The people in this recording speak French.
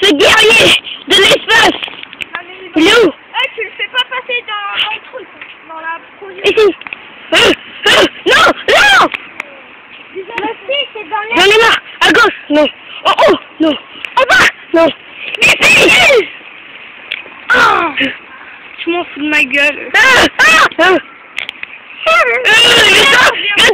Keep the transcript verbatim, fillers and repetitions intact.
Le guerrier de l'espace. Il est où? Eh, tu le fais pas passer dans, dans le truc, dans la projection. Ici. Euh, euh, non, non. Mais si, c'est dans les... J'en ai marre. À gauche, non. En haut, non. En bas, non. Mais si. Oh, tu m'en fous de ma gueule. Ah, ah, ah. Euh, mais ça, mais